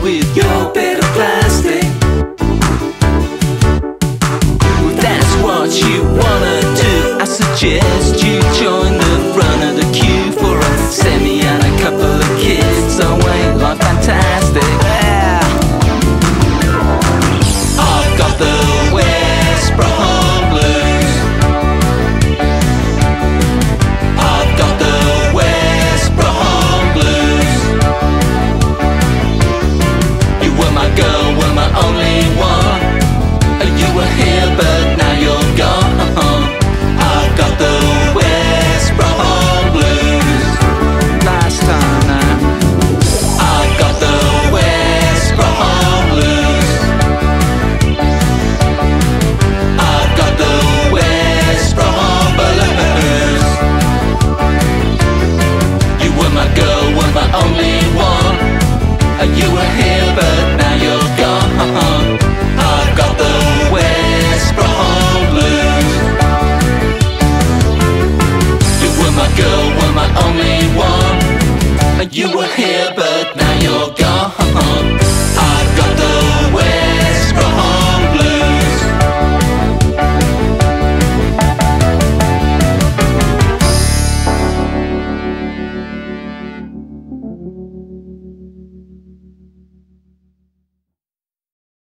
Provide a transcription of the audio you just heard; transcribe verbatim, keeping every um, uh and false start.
with your bit of plastic. Well, that's what you wanna do. I suggest you join the front of the queue for a semi and a couple of kids. Oh, ain't life fantastic? Yeah. I've got the West Brom blues. I've got the West Brom blues. You were my girl, were my only one. You were here but now you're gone. I've got the West Brom blues. Last time now. I've got the West Brom blues. I've got the West Brom blues. You were my girl, were my only one. You were here but now you're gone. I've got the West Brom blues. You were my girl, were my only one. You were here